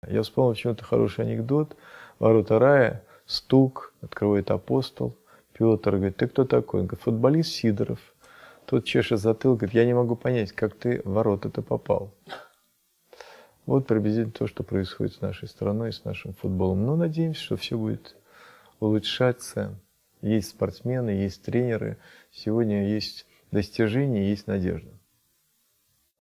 Я вспомнил почему-то хороший анекдот. Ворота рая, стук, открывает апостол. Петр говорит: ты кто такой? Он говорит: футболист Сидоров. Тот чешет затылок, говорит: я не могу понять, как ты в ворота-то попал. Вот приблизительно то, что происходит с нашей страной, с нашим футболом. Но надеемся, что все будет улучшаться. Есть спортсмены, есть тренеры. Сегодня есть достижения, есть надежда.